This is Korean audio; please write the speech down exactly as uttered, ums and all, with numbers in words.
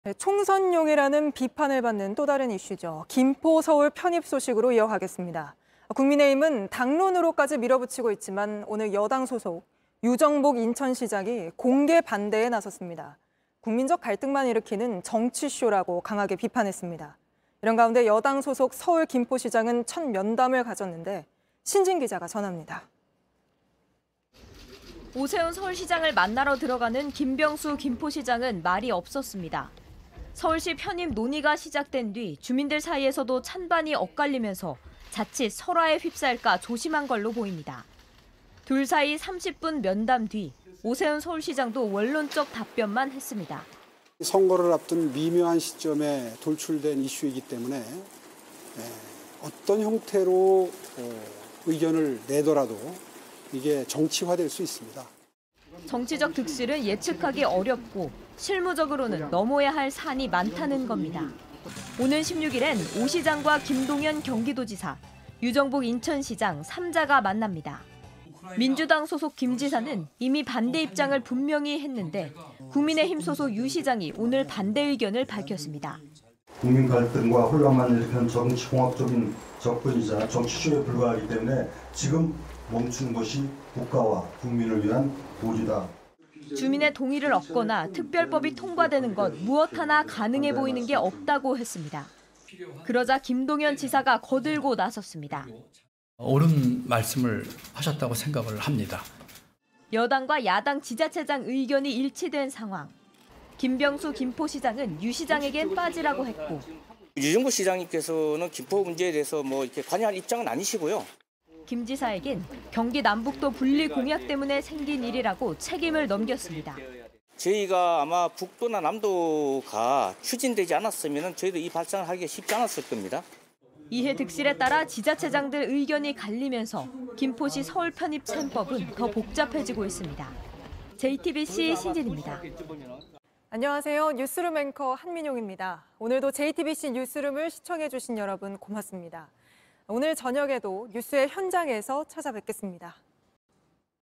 네, 총선용이라는 비판을 받는 또 다른 이슈죠. 김포 서울 편입 소식으로 이어가겠습니다. 국민의힘은 당론으로까지 밀어붙이고 있지만 오늘 여당 소속 유정복 인천시장이 공개 반대에 나섰습니다. 국민적 갈등만 일으키는 정치쇼라고 강하게 비판했습니다. 이런 가운데 여당 소속 서울 김포시장은 첫 면담을 가졌는데 신진 기자가 전합니다. 오세훈 서울시장을 만나러 들어가는 김병수 김포시장은 말이 없었습니다. 서울시 편입 논의가 시작된 뒤 주민들 사이에서도 찬반이 엇갈리면서 자칫 설화에 휩싸일까 조심한 걸로 보입니다. 둘 사이 삼십 분 면담 뒤 오세훈 서울시장도 원론적 답변만 했습니다. 선거를 앞둔 미묘한 시점에 돌출된 이슈이기 때문에 어떤 형태로 의견을 내더라도 이게 정치화될 수 있습니다. 정치적 득실은 예측하기 어렵고 실무적으로는 넘어야 할 산이 많다는 겁니다. 오는 십육 일엔 오 시장과 김동연 경기도지사, 유정복 인천시장 삼자가 만납니다. 민주당 소속 김 지사는 이미 반대 입장을 분명히 했는데 국민의힘 소속 유 시장이 오늘 반대 의견을 밝혔습니다. 국민 갈등과 혼란만 일으키는 정치공학적인 접근이자 정치쇼에 불과하기 때문에 지금 멈추는 것이 국가와 국민을 위한 도리다. 주민의 동의를 얻거나 특별법이 통과되는 것 무엇 하나 가능해 보이는 게 없다고 했습니다. 그러자 김동연 지사가 거들고 나섰습니다. 옳은 말씀을 하셨다고 생각을 합니다. 여당과 야당 지자체장 의견이 일치된 상황. 김병수 김포시장은 유 시장에겐 빠지라고 했고 유정복 시장님께서는 김포 문제에 대해서 뭐 이렇게 관여할 입장은 아니시고요. 김 지사에겐 경기 남북도 분리 공약 때문에 생긴 일이라고 책임을 넘겼습니다. 저희가 아마 북도나 남도가 추진되지 않았으면 저희도 이 발상을 하기가 쉽지 않았을 겁니다. 이해 득실에 따라 지자체장들 의견이 갈리면서 김포시 서울 편입 셈법은 더 복잡해지고 있습니다. 제이티비씨 신진입니다. 안녕하세요. 뉴스룸 앵커 한민용입니다. 오늘도 제이티비씨 뉴스룸을 시청해 주신 여러분 고맙습니다. 오늘 저녁에도 뉴스의 현장에서 찾아뵙겠습니다.